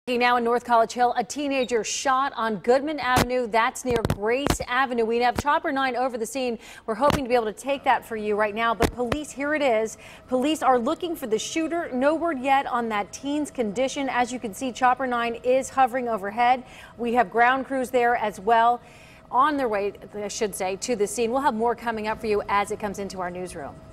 Now in North College Hill, a teenager shot on Goodman Avenue. That's near Grace Avenue. We have Chopper 9 over the scene. We're hoping to be able to take that for you right now. But police, here it is. Police are looking for the shooter. No word yet on that teen's condition. As you can see, Chopper 9 is hovering overhead. We have ground crews there as well on their way, I should say, to the scene. We'll have more coming up for you as it comes into our newsroom.